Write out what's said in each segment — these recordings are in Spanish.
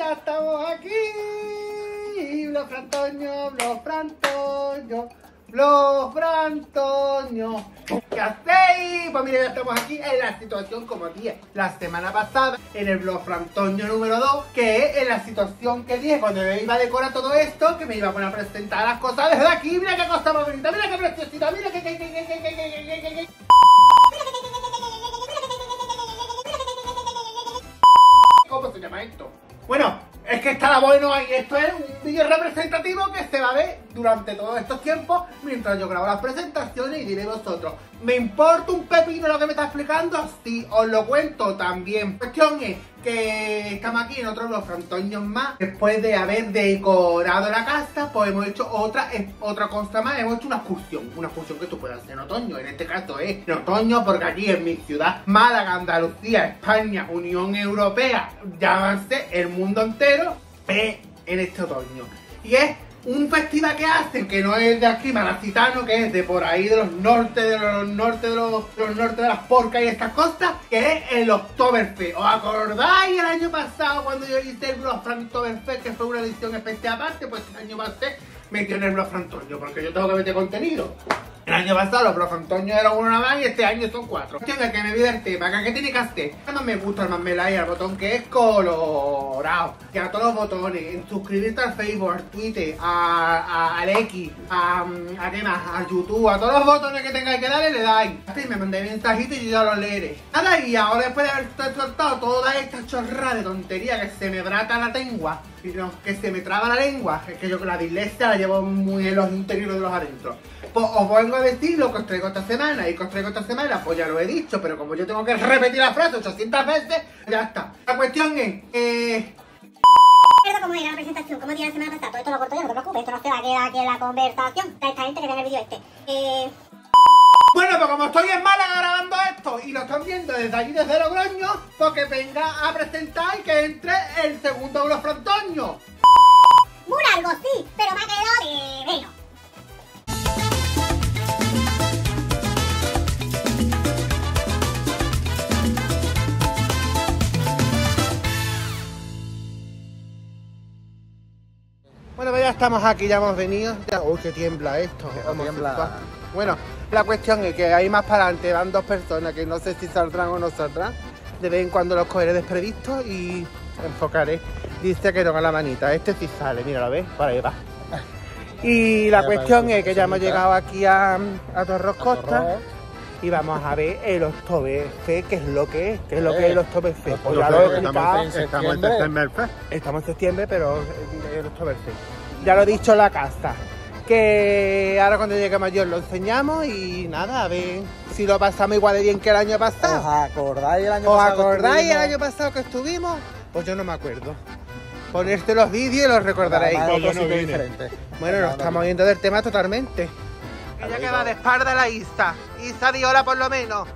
ya estamos aquí. Los Frantoños, los Frantoños, los Frantoños. ¿Qué hacéis? Pues mira, ya estamos aquí en la situación como dije la semana pasada en el blog Frantoño número 2, que es en la situación que dije cuando me iba a decorar todo esto, que me iba a poner a presentar las cosas desde aquí. Mira qué cosa más bonita, mira qué preciosita, mira qué. ¿Cómo se llama esto? Bueno, es que estará bueno y esto es un vídeo representativo que se va a ver durante todos estos tiempos mientras yo grabo las presentaciones y diré vosotros, ¿me importa un pepino lo que me está explicando? Sí, os lo cuento también. La cuestión es que estamos aquí en otro de los Frantoños más. Después de haber decorado la casa, pues hemos hecho otra cosa más. Hemos hecho una excursión que tú puedes hacer en otoño. En este caso es en otoño porque aquí en mi ciudad, Málaga, Andalucía, España, Unión Europea, llámase el mundo entero, es en este otoño. Y es un festival que hacen, que no es de aquí, malacitano, que es de por ahí, de los norte, de las porcas y estas cosas, que es el Oktoberfest. ¿Os acordáis el año pasado cuando yo hice el Blog Oktoberfest, que fue una edición especial aparte? Pues este año va a ser metido en el Blog Frantoño, porque yo tengo que meter contenido. El año pasado los Blog Frantoños eran uno nada más y este año son 4. Tengo que me vi del tema, ¿qué tiene que hacer? No me gusta el más me like al botón que es colorado, que a todos los botones, en suscribirte al Facebook, al Twitter, al X, a qué más, a YouTube, a todos los botones que tengáis que darle, le dais. Así me mandé mensajitos y yo ya los leeré. Nada, y ahora después de haber soltado toda esta chorrada de tontería que se me brata la lengua, que se me traba la lengua, es que yo con la dislexia la llevo muy en los interiores de los adentros. Pues os vengo a decir lo que os traigo esta semana, y que os traigo esta semana, pues ya lo he dicho, pero como yo tengo que repetir la frase 800 veces, ya está. La cuestión es, Recuerdo cómo era la presentación, como día la semana pasada, todo esto lo corto yo, no te preocupes, esto no se va a quedar aquí en la conversación. Esta gente que ve en el vídeo este. Bueno, pues como estoy en Málaga grabando esto y lo están viendo desde allí, desde Logroño, pues que venga a presentar y que entre el segundo Blog Frantoño. Muy algo, sí, pero me ha quedado de menos. Bueno, pues ya estamos aquí, ya hemos venido. Uy, que tiembla esto. Bueno, la cuestión es que ahí más para adelante van dos personas que no sé si saldrán o no saldrán. De vez en cuando los cogeré desprevistos y enfocaré. Dice que no con la manita. Este sí sale, mira, ¿lo ves? Por ahí va. Y la cuestión es que ya hemos llegado aquí a Torros Costa. Y vamos a ver el Oktoberfest, que es lo que es, el Oktoberfest. Pues ya lo he explicado. Estamos en septiembre. Estamos en septiembre, pero el Oktoberfest. Ya lo he dicho en la casa. Que ahora cuando lleguemos yo lo enseñamos y nada, a ver si lo pasamos igual de bien que el año pasado. ¿Os acordáis el año pasado que estuvimos? Pues yo no me acuerdo. Ponerte los vídeos y los recordaréis. Bueno, nos estamos viendo del tema totalmente. Ella que va de espalda a la Isa. Isa, di hola por lo menos.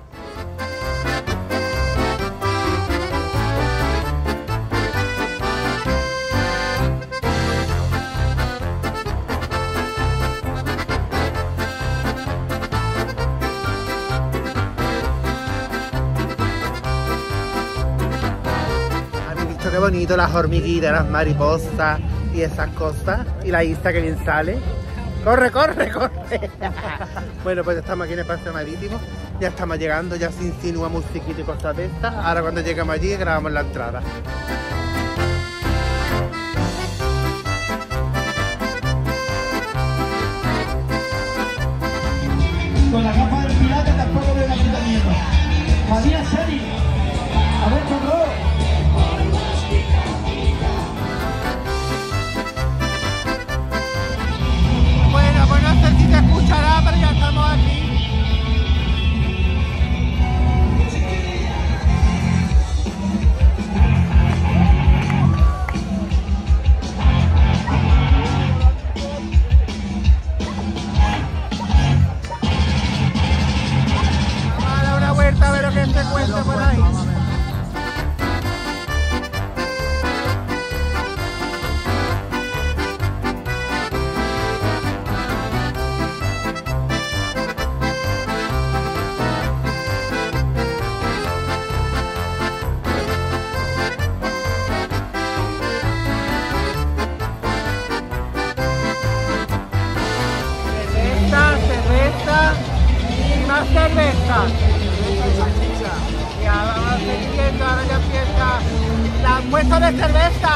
¿Habéis visto qué bonito las hormiguitas, las mariposas y esas cosas? Y la Isa que bien sale. ¡Corre, corre, corre! Bueno, pues estamos aquí en el paseo marítimo. Ya estamos llegando, ya se insinúa musiquita y cosas de estas. Ahora cuando lleguemos allí grabamos la entrada. Con la capa del pirata tampoco veo ayuntamiento. María Seri, a ver cómo. Bueno, pues no sé si se escuchará, pero ya estamos aquí. Vamos a dar una vuelta a ver lo que se encuentra por ahí. cerveza. Ya vamos a seguir viendo, ahora ya empieza la muestra de cerveza.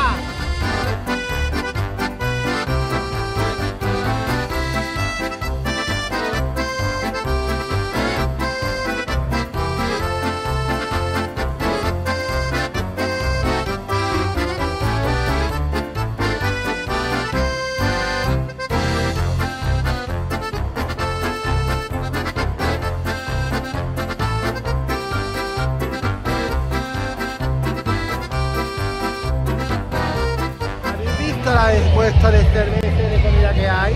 La puesto de cerveza y de comida que hay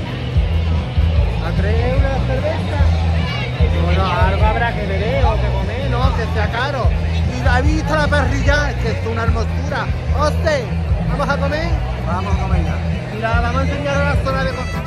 a 3 € la cerveza. Bueno, algo habrá que beber o que comer, no, que sea caro. Y habéis visto la parrilla, que es una hermosura. ¡Hostia! ¿Vamos a comer? Vamos a comer ya. Mira, vamos a enseñar la zona de comida.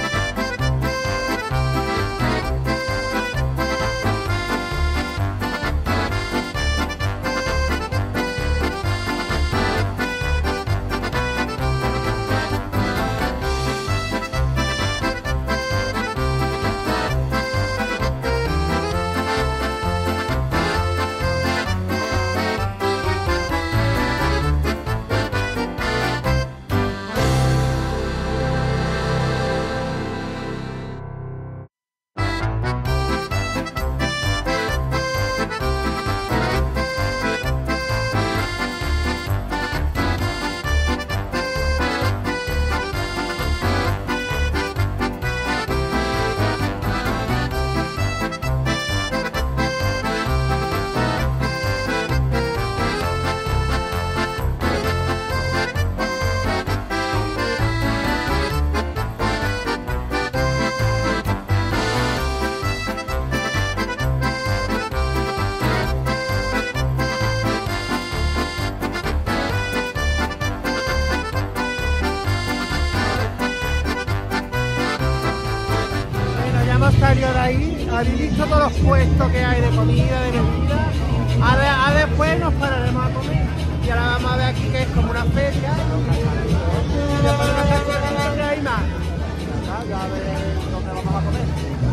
Hemos salido de ahí, habéis visto todos los puestos que hay de comida, de bebida. Ahora después nos pararemos a comer. Y ahora vamos a ver aquí que es como una feria. Y después de una feria que hay más. Ya veremos lo que vamos a comer.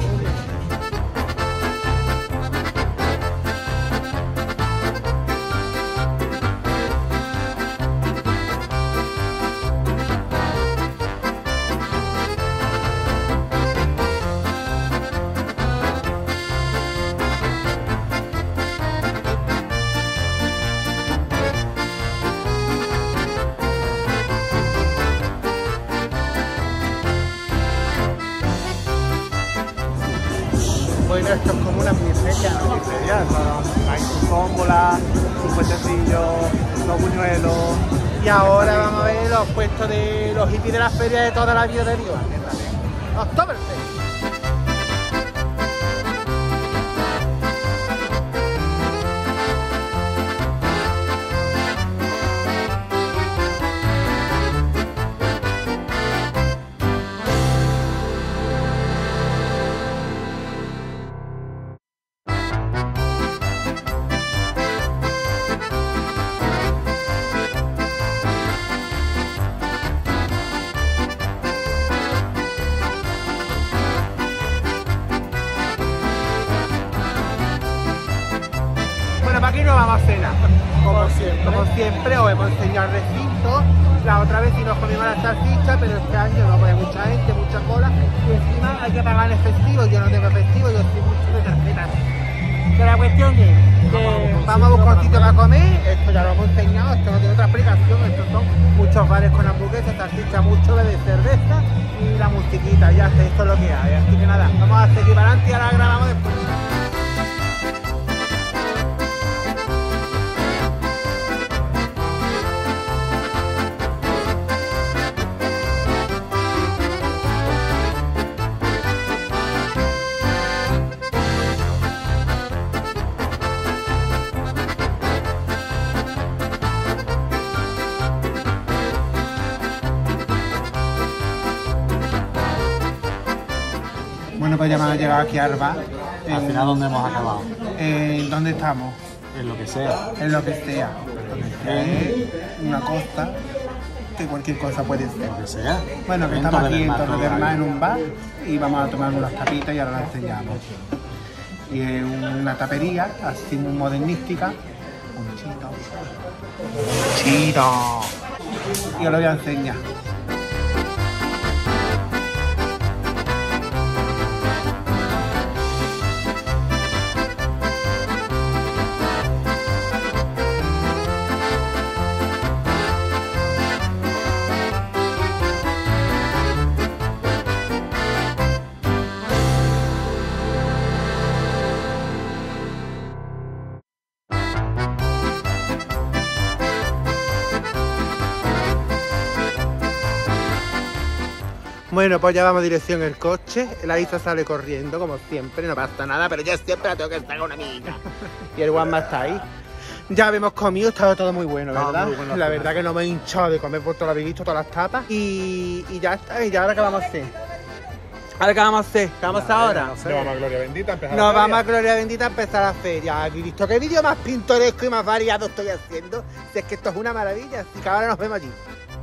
Bueno, esto es como una miniferia, ¿no? Hay su tómbola, su puentecillo, los buñuelos. Y ahora vamos a ver los puestos de los hippies de la feria de toda la vida de Dios. Oktoberfest. Para aquí no vamos a cenar, como siempre, os hemos enseñado el recinto. La otra vez sí nos comimos las salchichas, pero este año no, porque hay mucha gente, mucha cola, y encima hay que pagar en efectivo. Yo no tengo efectivo, yo estoy mucho de tarjetas. Pero la cuestión es que vamos a buscar un sitio para comer. Esto ya lo hemos enseñado, esto no tiene otra explicación. Estos son muchos bares con hamburguesas, salchicha, mucho de cerveza y la musiquita. Ya sé, esto es lo que hay. Así que nada, vamos a seguir para adelante y ahora grabamos después. Bueno, pues ya me han llegado aquí al bar. Al final, ¿dónde hemos acabado? ¿Dónde estamos? En lo que sea. En lo que sea. Una costa, que cualquier cosa puede ser. Lo que sea. Bueno, que estamos aquí en Torre del Mar en un bar y vamos a tomar unas tapitas y ahora las enseñamos. Y es una tapería así muy modernística. Un chito. Y os lo voy a enseñar. Bueno, pues ya vamos dirección el coche. La Isa sale corriendo, como siempre, no pasa nada, pero yo siempre la tengo que sacar una amiga. Y el Juanma está ahí. Ya habíamos comido, estaba todo muy bueno, ¿verdad? Muy bueno, la verdad que no me he hinchado de comer, porque lo habéis visto, todas las tapas. Y ya está, y ya ahora qué vamos a hacer. ¿Ahora qué vamos a hacer? ¿Qué vamos a hacer ahora? No sé. Nos vamos a Gloria Bendita a empezar Nos vamos a Gloria Bendita a empezar la feria. ¿Habéis visto qué vídeo más pintoresco y más variado estoy haciendo? Si es que esto es una maravilla, así que ahora nos vemos allí.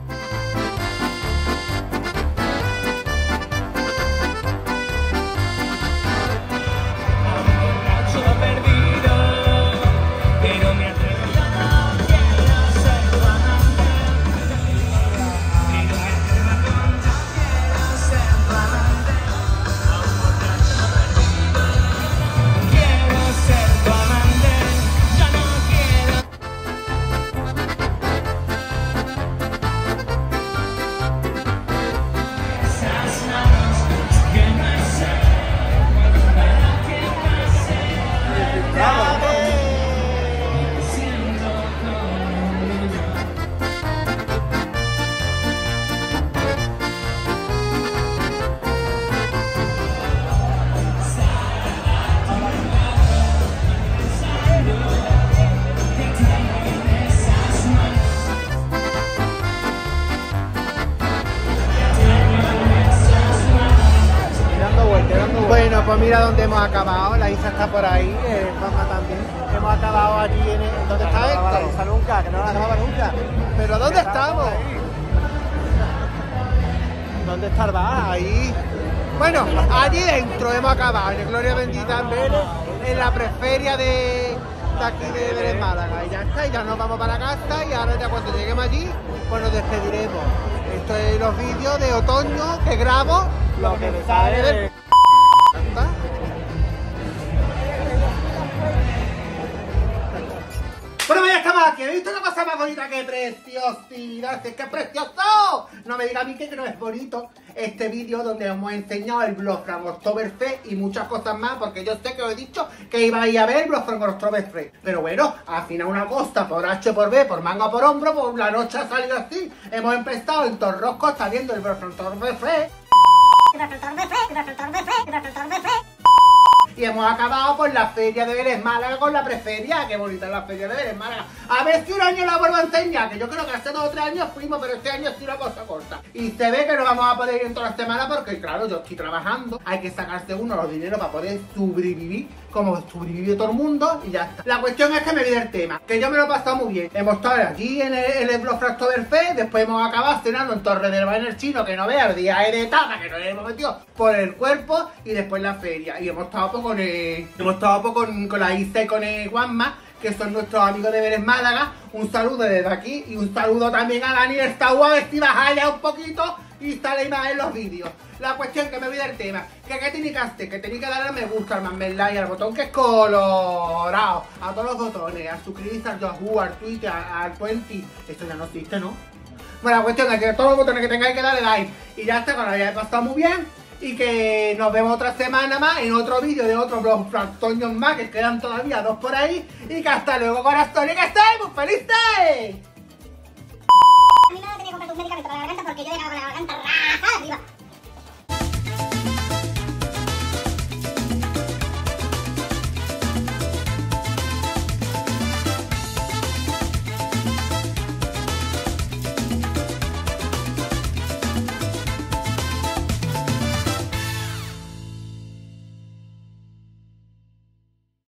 Bueno, pues mira dónde hemos acabado. La Isa está por ahí, Juanma también. Hemos acabado allí en el... ¿Dónde está esto? Nunca, que no la dejaba nunca. ¿Pero dónde estamos? ¿Dónde está el bar? Ahí. Bueno, allí dentro hemos acabado, en el Gloria Bendita en Vélez, en la preferia de aquí de Vélez, Málaga. Y ya está, y ya nos vamos para casa y ahora ya cuando lleguemos allí, pues nos despediremos. Esto es los vídeos de otoño que grabo, lo que me sale del... Bueno, ya estamos aquí. ¿Habéis visto una cosa más bonita? ¡Qué preciosidad! ¡Es que es precioso! No me diga a mí que no es bonito este vídeo donde os hemos enseñado el Wolfram Oktoberfest y muchas cosas más, porque yo sé que os he dicho que ibais a ver el Wolfram Oktoberfest. Pero bueno, al final una costa por H por B, por manga por hombro, por la noche ha salido así. Hemos empezado en Torrosco, está viendo el Wolfram Oktoberfest. Y hemos acabado por la feria de Vélez, Málaga, con la preferia. Qué bonita es la feria de Vélez, Málaga. A ver si un año la vuelvo a enseñar, que yo creo que hace 2 o 3 años fuimos, pero este año sí una cosa corta. Y se ve que no vamos a poder ir en toda la semana porque, claro, yo estoy trabajando. Hay que sacarse uno los dineros para poder sobrevivir, como sobrevive todo el mundo, y ya está. La cuestión es que me viene el tema, que yo me lo he pasado muy bien. Hemos estado aquí en el Wolfram Oktoberfest, después hemos acabado cenando en Torre del Baile el Chino, que no vea, el día de etapa, que nos hemos metido por el cuerpo, y después la feria. Y hemos estado pues con la Isa y con el Juanma, que son nuestros amigos de Vélez, Málaga. Un saludo desde aquí y un saludo también a Dani Estau, a ver si baja ya un poquito y sale más en los vídeos. La cuestión que me voy del tema, que tenéis que hacer, que tenéis que darle a me gusta, al más like, al botón que es colorado, a todos los botones, a suscribirse al Yahoo, al Twitter, al 20, esto ya no existe, ¿no? Bueno, la cuestión es que todos los botones que tengáis que darle like, y ya está, que lo hayáis pasado muy bien, y que nos vemos otra semana más en otro vídeo de otros Wolfram más, que quedan todavía 2 por ahí, y que hasta luego, corazones, que estéis muy felices. A mí me tenía que comprar tus medicamentos para la garganta porque yo llegaba con la garganta raja arriba.